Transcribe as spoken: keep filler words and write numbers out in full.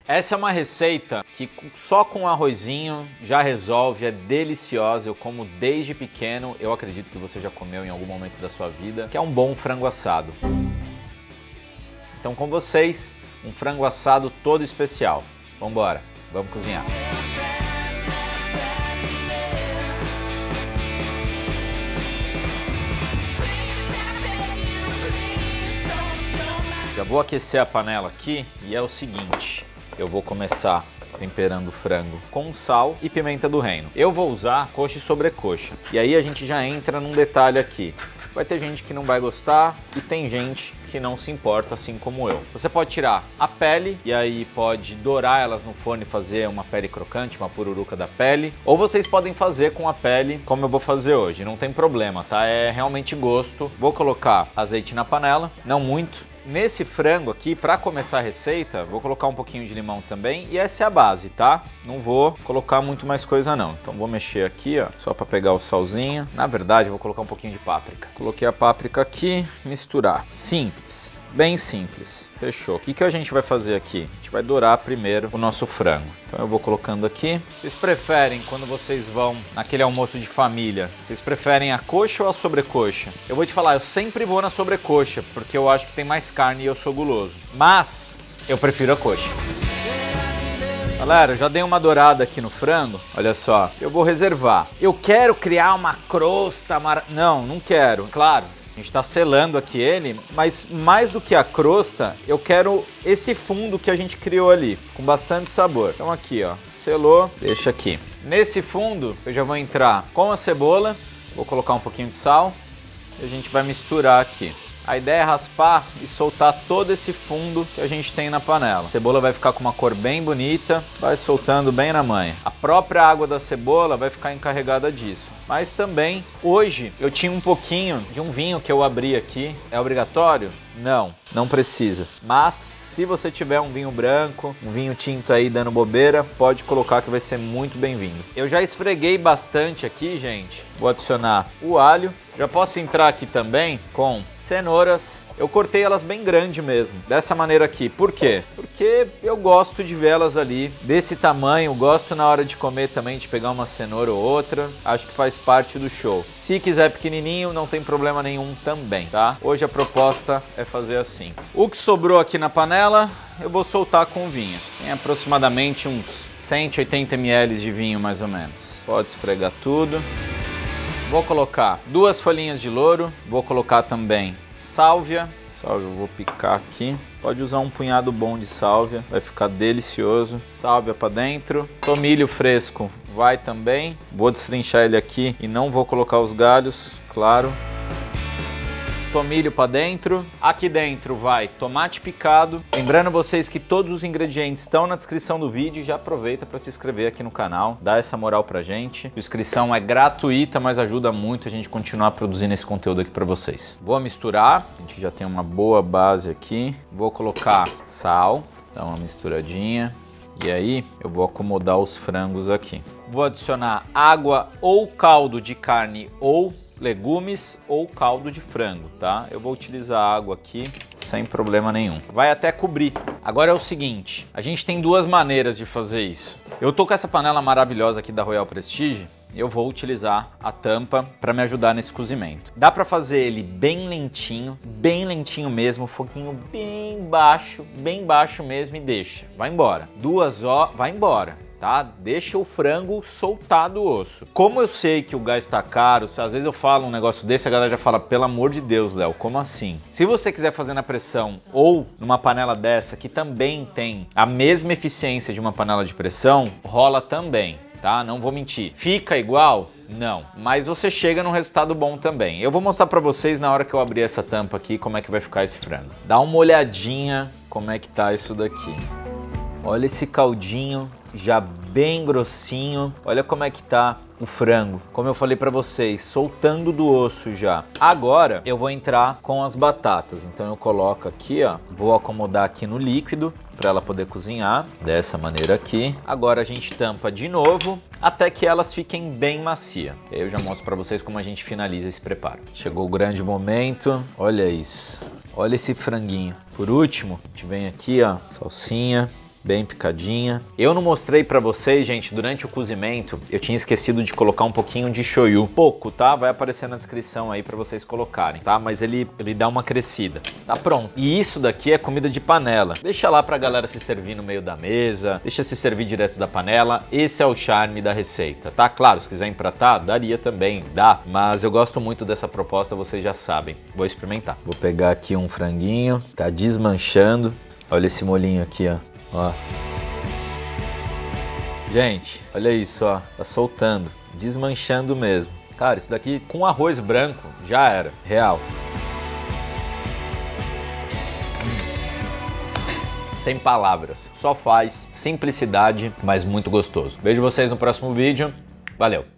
Essa é uma receita que só com arrozinho já resolve, é deliciosa, eu como desde pequeno, eu acredito que você já comeu em algum momento da sua vida, que é um bom frango assado. Então com vocês, um frango assado todo especial. Vambora, vamos cozinhar. Já vou aquecer a panela aqui e é o seguinte, eu vou começar temperando o frango com sal e pimenta do reino. Eu vou usar coxa e sobrecoxa. E aí a gente já entra num detalhe aqui. Vai ter gente que não vai gostar e tem gente que não se importa, assim como eu. Você pode tirar a pele e aí pode dourar elas no forno e fazer uma pele crocante, uma pururuca da pele. Ou vocês podem fazer com a pele, como eu vou fazer hoje. Não tem problema, tá? É realmente gosto. Vou colocar azeite na panela, não muito. Nesse frango aqui, para começar a receita, vou colocar um pouquinho de limão também e essa é a base, tá? Não vou colocar muito mais coisa não. Então vou mexer aqui, ó, só para pegar o salzinho. Na verdade, eu vou colocar um pouquinho de páprica. Coloquei a páprica aqui, misturar. Simples, bem simples. Fechou. O que que a gente vai fazer aqui? A gente vai dourar primeiro o nosso frango. Então eu vou colocando aqui. Vocês preferem, quando vocês vão naquele almoço de família, vocês preferem a coxa ou a sobrecoxa? Eu vou te falar, eu sempre vou na sobrecoxa, porque eu acho que tem mais carne e eu sou guloso. Mas eu prefiro a coxa. Galera, eu já dei uma dourada aqui no frango. Olha só, eu vou reservar. Eu quero criar uma crosta mar... Não, não quero. Claro, a gente está selando aqui ele, mas mais do que a crosta, eu quero esse fundo que a gente criou ali, com bastante sabor. Então aqui, ó, selou, deixa aqui. Nesse fundo, eu já vou entrar com a cebola, vou colocar um pouquinho de sal e a gente vai misturar aqui. A ideia é raspar e soltar todo esse fundo que a gente tem na panela. A cebola vai ficar com uma cor bem bonita, vai soltando bem na manha. A própria água da cebola vai ficar encarregada disso. Mas também, hoje, eu tinha um pouquinho de um vinho que eu abri aqui. É obrigatório? Não, não precisa. Mas, se você tiver um vinho branco, um vinho tinto aí dando bobeira, pode colocar que vai ser muito bem-vindo. Eu já esfreguei bastante aqui, gente. Vou adicionar o alho. Já posso entrar aqui também com cenouras. Eu cortei elas bem grande mesmo, dessa maneira aqui. Por quê? Porque eu gosto de vê-las ali desse tamanho, gosto na hora de comer também de pegar uma cenoura ou outra. Acho que faz parte do show. Se quiser pequenininho, não tem problema nenhum também, tá? Hoje a proposta é fazer assim. O que sobrou aqui na panela, eu vou soltar com o vinho. Tem aproximadamente uns cento e oitenta mililitros de vinho, mais ou menos. Pode esfregar tudo. Vou colocar duas folhinhas de louro, vou colocar também sálvia. Sálvia eu vou picar aqui. Pode usar um punhado bom de sálvia, vai ficar delicioso. Sálvia para dentro. Tomilho fresco vai também. Vou destrinchar ele aqui e não vou colocar os galhos, claro. Tomilho para dentro. Aqui dentro vai tomate picado. Lembrando vocês que todos os ingredientes estão na descrição do vídeo. Já aproveita para se inscrever aqui no canal, dá essa moral pra gente. A inscrição é gratuita, mas ajuda muito a gente continuar produzindo esse conteúdo aqui para vocês. Vou misturar. A gente já tem uma boa base aqui. Vou colocar sal, dar uma misturadinha. E aí eu vou acomodar os frangos aqui. Vou adicionar água ou caldo de carne ou legumes ou caldo de frango, tá? Eu vou utilizar água aqui sem problema nenhum. Vai até cobrir. Agora é o seguinte, a gente tem duas maneiras de fazer isso. Eu tô com essa panela maravilhosa aqui da Royal Prestige. Eu vou utilizar a tampa para me ajudar nesse cozimento. Dá para fazer ele bem lentinho, bem lentinho mesmo, foguinho bem baixo, bem baixo mesmo e deixa. Vai embora. Duas horas, vai embora. Tá? Deixa o frango soltar do osso. Como eu sei que o gás está caro, às vezes eu falo um negócio desse, a galera já fala, pelo amor de Deus, Léo, como assim? Se você quiser fazer na pressão ou numa panela dessa, que também tem a mesma eficiência de uma panela de pressão, rola também, tá? Não vou mentir. Fica igual? Não, mas você chega num resultado bom também. Eu vou mostrar pra vocês na hora que eu abrir essa tampa aqui, como é que vai ficar esse frango. Dá uma olhadinha como é que tá isso daqui. Olha esse caldinho já bem grossinho. Olha como é que tá o frango. Como eu falei pra vocês, soltando do osso já. Agora eu vou entrar com as batatas. Então eu coloco aqui, ó. Vou acomodar aqui no líquido para ela poder cozinhar dessa maneira aqui. Agora a gente tampa de novo até que elas fiquem bem macia. E aí eu já mostro para vocês como a gente finaliza esse preparo. Chegou o grande momento. Olha isso. Olha esse franguinho. Por último, a gente vem aqui, ó, salsinha. bem picadinha. Eu não mostrei pra vocês, gente, durante o cozimento, eu tinha esquecido de colocar um pouquinho de shoyu. Pouco, tá? Vai aparecer na descrição aí pra vocês colocarem, tá? Mas ele, ele dá uma crescida. Tá pronto. E isso daqui é comida de panela. Deixa lá pra galera se servir no meio da mesa, deixa se servir direto da panela. Esse é o charme da receita, tá? Claro, se quiser empratar, daria também, dá. Mas eu gosto muito dessa proposta, vocês já sabem. Vou experimentar. Vou pegar aqui um franguinho, tá desmanchando. Olha esse molhinho aqui, ó. Ó. Gente, olha isso, ó. Tá soltando, desmanchando mesmo. Cara, isso daqui com arroz branco já era, real. Sem palavras, só faz simplicidade, mas muito gostoso. Vejo vocês no próximo vídeo. Valeu!